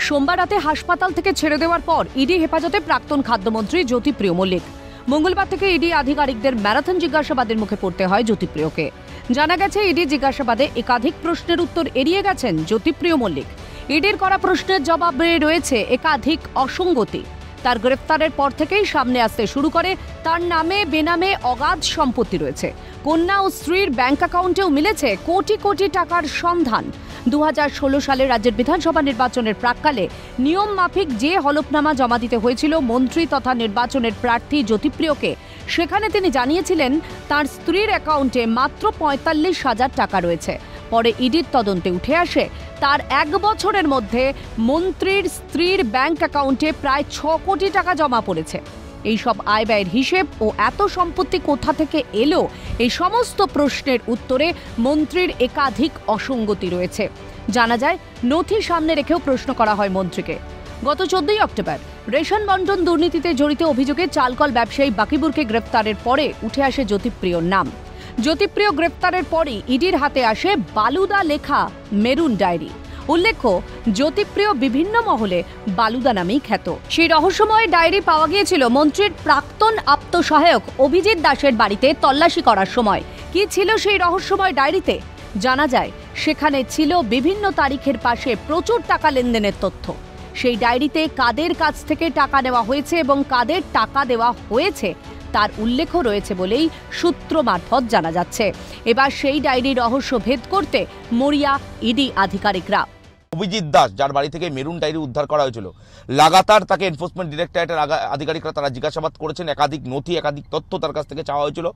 সোমবার রাতে হাসপাতাল থেকে ছেড়ে দেওয়ার পর ইডি হেফাজতে প্রাক্তন খাদ্যমন্ত্রী জ্যোতিপ্রিয় মল্লিক। মঙ্গলবার থেকে ইডি আধিকারিকদের ম্যারাথন জিজ্ঞাসাবাদের মুখে পড়তে হয় জ্যোতিপ্রিয়কে। জানা গেছে, ইডি জিজ্ঞাসাবাদে একাধিক প্রশ্নের উত্তর এড়িয়ে গেছেন জ্যোতিপ্রিয় মল্লিক। ইডির করা প্রশ্নের জবাবে রয়েছে একাধিক অসঙ্গতি। তার গ্রেফতারের পর থেকেই সামনে আসতে শুরু করে তার নামে বেনামে অগাধ সম্পত্তি রয়েছে। কন্যা ও স্ত্রীর ব্যাংক অ্যাকাউন্টেও মিলেছে কোটি কোটি টাকার সন্ধান। 2016 সালে রাজ্যের বিধানসভা নির্বাচনের প্রাক্কালে নিয়ম মাফিক যে হলফনামা জমা দিতে হয়েছিল মন্ত্রী তথা নির্বাচনের প্রার্থী জ্যোতিপ্রিয়কে, সেখানে তিনি জানিয়েছিলেন তার স্ত্রীর অ্যাকাউন্টে মাত্র 45,000 টাকা রয়েছে। পরে ইডির তদন্তে উঠে আসে তার 1 বছরের মধ্যে মন্ত্রীর স্ত্রীর ব্যাংক অ্যাকাউন্টে প্রায় 6 কোটি টাকা জমা পড়েছে। এই সব আয় ব্যয়ের হিসেব ও এত সম্পত্তি কোথা থেকে এলো, এই সমস্ত প্রশ্নের উত্তরে মন্ত্রীর একাধিক অসঙ্গতি রয়েছে। জানা যায়, নথি সামনে রেখেও প্রশ্ন করা হয় মন্ত্রীকে। গত 14 অক্টোবর রেশন বন্টন দুর্নীতিতে জড়িত অভিযোগে চালকল ব্যবসায়ী বাকিবুরকে গ্রেফতারের পরে উঠে আসে জ্যোতিপ্রিয়র নাম। জ্যোতিপ্রিয় গ্রেফতারের পরই ইডির হাতে আসে বালুদা লেখা মেরুন ডায়েরি। উল্লেখ্য, জ্যোতিপ্রিয় বিভিন্ন মহলে বালুদা নামেই খ্যাত। সেই রহস্যময় ডায়েরি পাওয়া গিয়েছিল মন্ত্রীর প্রাক্তন আপ্তসহায়ক অভিজিৎ দাসের বাড়িতে তল্লাশি করার সময়। কি ছিল সেই রহস্যময় ডায়েরিতে? জানা যায়, সেখানে ছিল বিভিন্ন তারিখের পাশে প্রচুর টাকা লেনদেনের তথ্য। সেই ডায়েরিতে কাদের কাছ থেকে টাকা নেওয়া হয়েছে এবং কাদের টাকা দেওয়া হয়েছে তার উল্লেখ রয়েছে বলেই সূত্র মারফত জানা যাচ্ছে। এবার সেই ডায়েরির রহস্য ভেদ করতে মরিয়া ইডি আধিকারিকরা। অভিজিৎ দাস, যার বাড়ি থেকে মেরুন ডায়েরি উদ্ধার করা হয়েছিল, লাগাতার তাকে এনফোর্সমেন্ট ডিরেক্টরেটের আধিকারিকরা তারা জিজ্ঞাসাবাদ করেছেন। একাধিক নথি, একাধিক তথ্য তার কাছ থেকে চাওয়া হয়েছিল।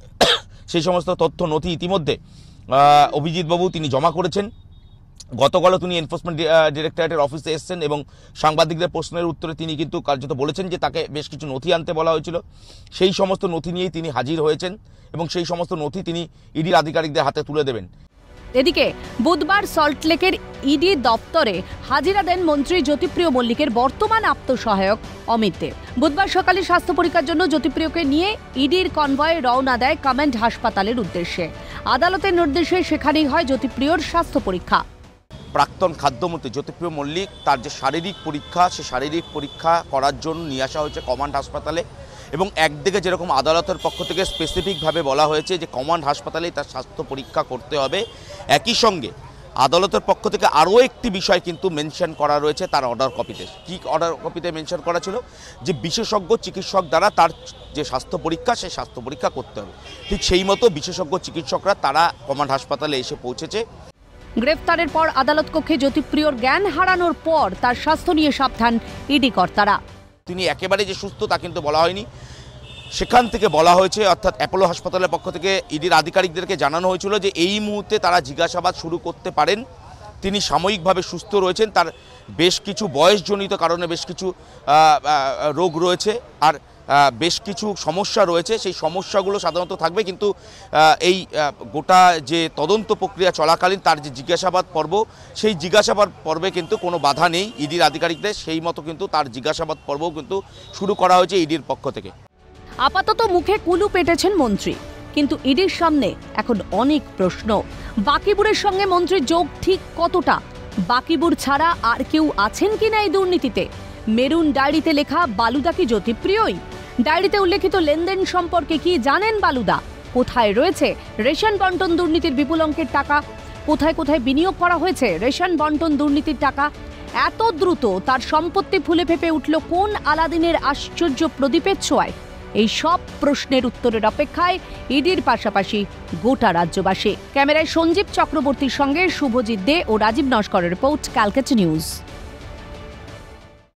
সেই সমস্ত তথ্য নথি ইতিমধ্যে অভিজিৎ বাবু তিনি জমা করেছেন। গতকালও তিনি এনফোর্সমেন্ট ডিরেক্টরেটের অফিসে এসেছেন এবং সাংবাদিকদের প্রশ্নের উত্তরে তিনি কিন্তু কার্যত বলেছেন যে তাকে বেশ কিছু নথি আনতে বলা হয়েছিল। সেই সমস্ত নথি নিয়েই তিনি হাজির হয়েছেন এবং সেই সমস্ত নথি তিনি ইডির আধিকারিকদের হাতে তুলে দেবেন। এদিকে বুধবার সল্টলেকের ইডি দপ্তরে হাজিরা দেন মন্ত্রী জ্যোতিপ্রিয় মল্লিকের বর্তমান আপ্তসহায়ক অমিত দেব। বুধবার সকালে স্বাস্থ্য পরীক্ষার জন্য জ্যোতিপ্রিয়কে নিয়ে ইডির কনভয় রওনা দেয় কমেন্ট হাসপাতালের উদ্দেশ্যে। আদালতের নির্দেশে সেখানেই হয় জ্যোতিপ্রিয়র স্বাস্থ্য পরীক্ষা। প্রাক্তন খাদ্যমন্ত্রী জ্যোতিপ্রিয় মল্লিক তার যে শারীরিক পরীক্ষা, সে শারীরিক পরীক্ষা করার জন্য নিয়ে আসা হয়েছে কমান্ড হাসপাতালে। এবং একদিকে যেরকম আদালতের পক্ষ থেকে স্পেসিফিকভাবে বলা হয়েছে যে কমান্ড হাসপাতালেই তার স্বাস্থ্য পরীক্ষা করতে হবে, একই সঙ্গে আদালতের পক্ষ থেকে আরও একটি বিষয় কিন্তু মেনশন করা রয়েছে তার অর্ডার কপিতে। কি অর্ডার কপিতে মেনশন করা ছিল? যে বিশেষজ্ঞ চিকিৎসক দ্বারা তার যে স্বাস্থ্য পরীক্ষা, সেই স্বাস্থ্য পরীক্ষা করতে হবে। ঠিক সেই মতো বিশেষজ্ঞ চিকিৎসকরা তারা কমান্ড হাসপাতালে এসে পৌঁছেছে। গ্রেফতারের পর আদালত কক্ষে জ্যোতিপ্রিয়র জ্ঞান হারানোর পর তার স্বাস্থ্য নিয়ে সাবধান ইডি কর্তারা। তিনি একেবারে যে সুস্থ তা কিন্তু বলা হয়নি। সেখান থেকে বলা হয়েছে, অর্থাৎ অ্যাপোলো হাসপাতালের পক্ষ থেকে ইডির আধিকারিকদেরকে জানানো হয়েছিল যে এই মুহূর্তে তারা জিজ্ঞাসাবাদ শুরু করতে পারেন। তিনি সাময়িকভাবে সুস্থ রয়েছেন, তার বেশ কিছু বয়সজনিত কারণে বেশ কিছু রোগ রয়েছে আর বেশ কিছু সমস্যা রয়েছে। সেই সমস্যাগুলো সাধারণত থাকবে, কিন্তু এই গোটা যে তদন্ত প্রক্রিয়া চলাকালীন তার যে জিজ্ঞাসাবাদ পর্ব, সেই জিজ্ঞাসাবাদ পর্বে কিন্তু কোনো বাধা নেই ইডির আধিকারিকদের। সেই মতো কিন্তু তার জিজ্ঞাসাবাদ পর্বও কিন্তু শুরু করা হয়েছে ইডির পক্ষ থেকে। আপাতত মুখে কুলু পেটেছেন মন্ত্রী, কিন্তু ইডির সামনে এখন অনেক প্রশ্ন। বাকিবুরের সঙ্গে মন্ত্রীর যোগ ঠিক কতটা? বাকিবুর ছাড়া আর কেউ আছেন কিনা এই দুর্নীতিতে? মেরুন ডায়েরিতে লেখা বালুদা কি জ্যোতিপ্রিয়ই? ডায়েরিতে উল্লেখিত লেনদেন সম্পর্কে কি জানেন বালুদা? কোথায় রয়েছে রেশন বন্টন দুর্নীতির বিপুল অঙ্কের টাকা? কোথায় কোথায় বিনিয়োগ করা হয়েছে রেশন বন্টন দুর্নীতির টাকা? এত দ্রুত তার সম্পত্তি ফুলে ফেঁপে উঠল কোন আলাদিনের আশ্চর্য প্রদীপের ছোঁয়ায়? এই সব প্রশ্নের উত্তরের অপেক্ষায় ইডির পাশাপাশি গোটা রাজ্যবাসী। ক্যামেরায় সঞ্জীব চক্রবর্তীর সঙ্গে শুভজিৎ দে ও রাজীব নস্করের রিপোর্ট, ক্যালকাটা নিউজ।